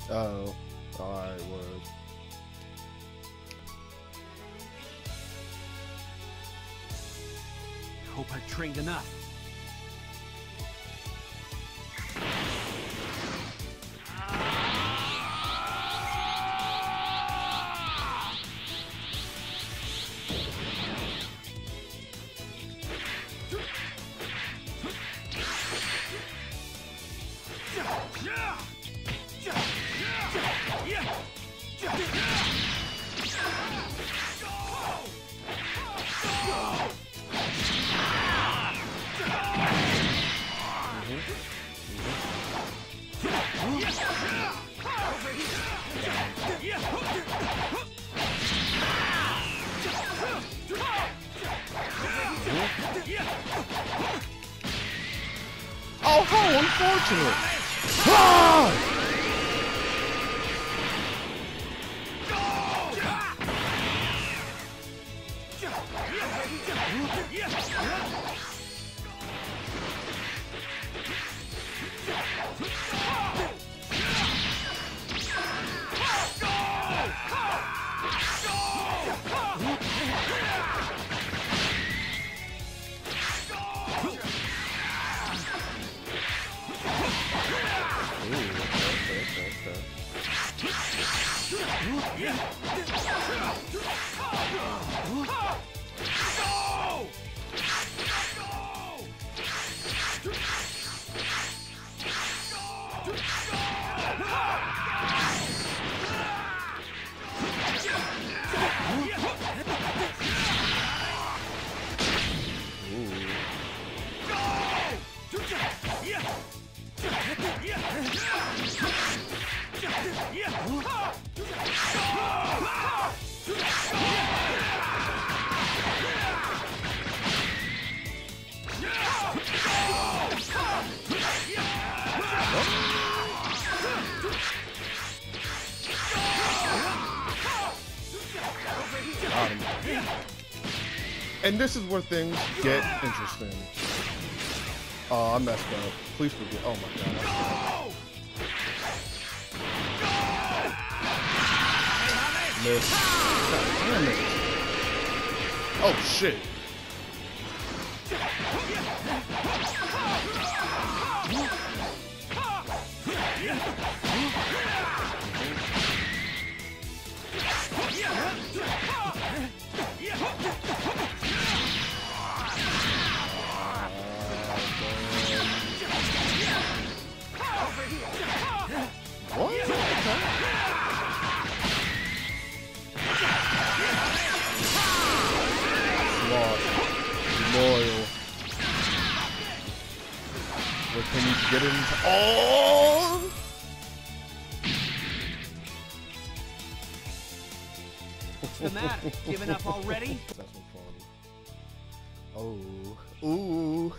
Oh. Alright, word. Hope I've trained enough. Oh, how unfortunate! Ah! And this is where things get interesting. Oh, I messed up. Please forgive. Oh my god. Miss. God damn it. Oh shit. What? Loyal. What can you get into? Oh! What's the matter? Giving up already? That's so funny. Oh. Ooh.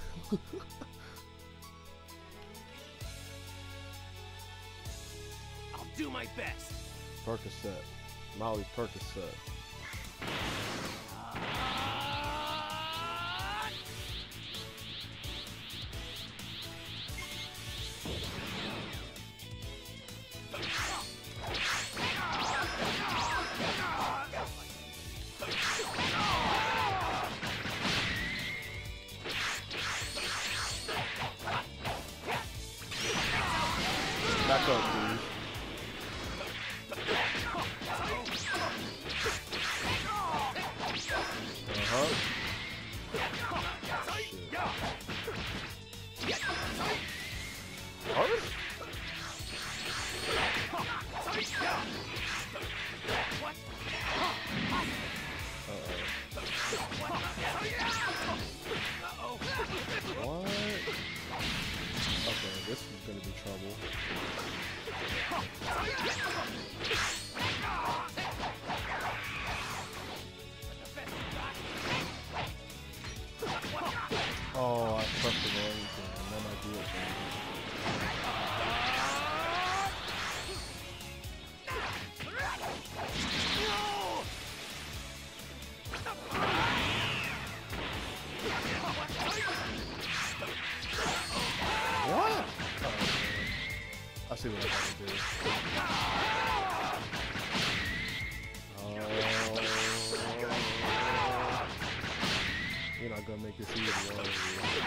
I'll do my best. Percocet. Molly Percocet. Back up, please. Uh-huh. What? What? Okay, this is gonna be trouble. Oh, I pressed the wrong thing, and then I do it. What? I see what I gotta do. You're not gonna make this easy, are you?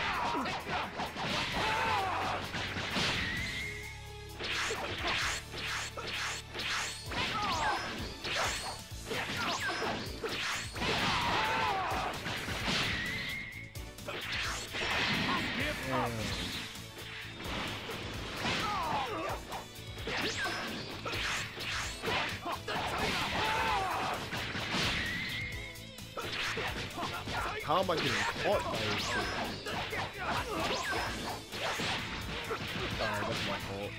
How am I getting caught by this shit? Alright, that's my fault.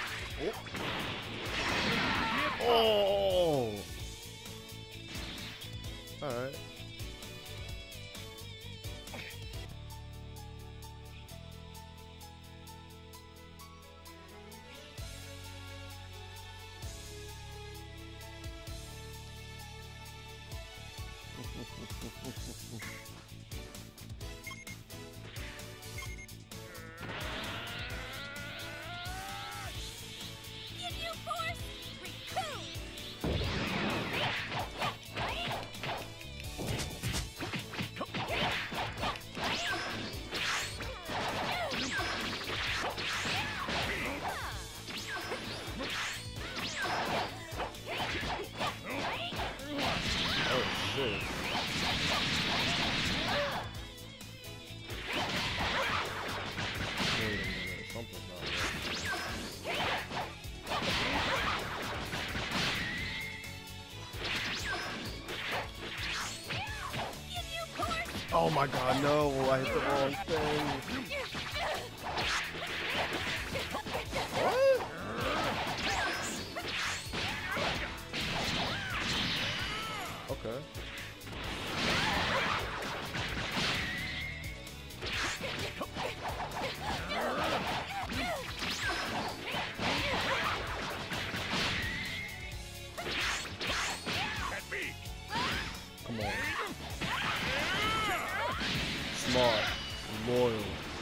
Oh! Alright. Oh my god, no, I hit the wrong thing. What? Okay. Come on. Smart, loyal.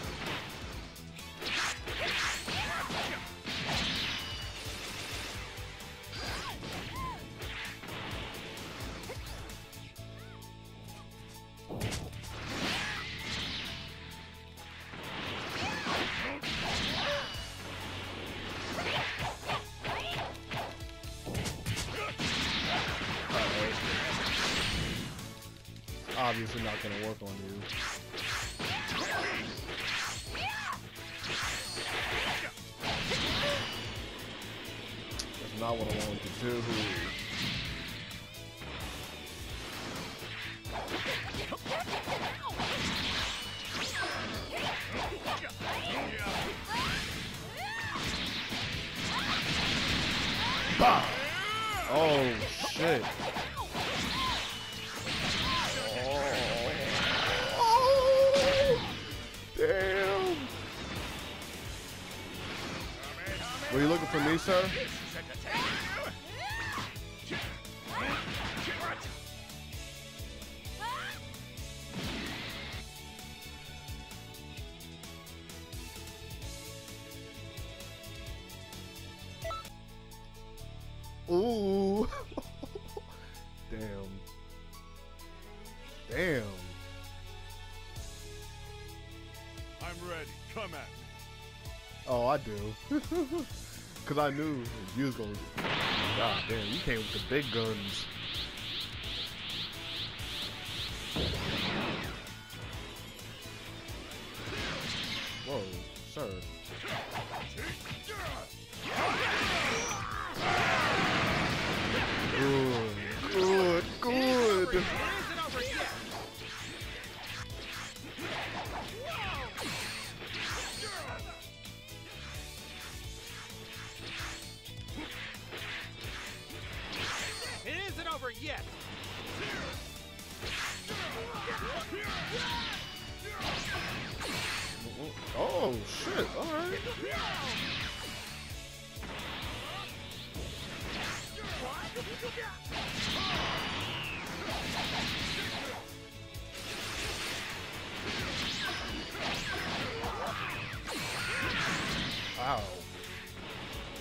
Obviously not gonna work on you. That's not what I wanted to do. Bah! Oh shit. Damn. Were you looking for me, sir? Ooh. Damn. Damn. I'm ready. Come at me. Oh, I do. Cause I knew you was gonna. God damn, you came with the big guns. Whoa, sir. Good, good, good. It isn't over yet. Oh shit! All right. Wow.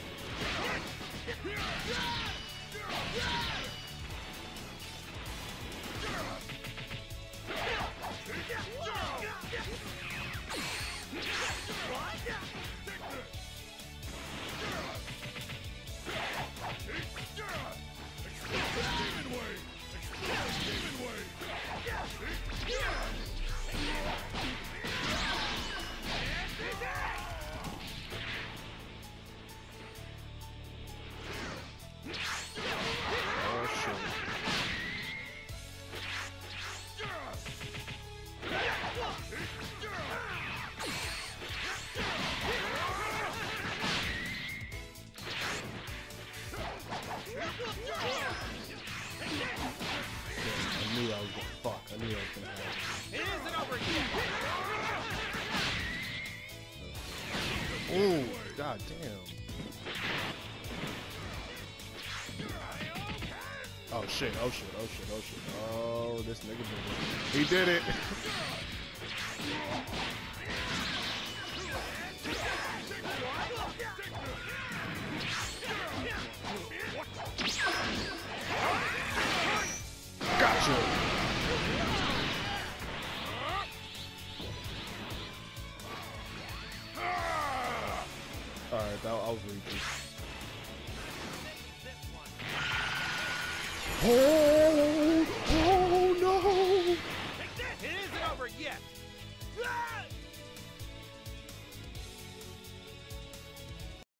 I knew I was gonna have It isn't over yet. Ooh, god damn. Oh shit, oh shit, oh shit, oh shit. Oh, this nigga did it. He did it. Gotcha. Alright, that I was reaching. Oh!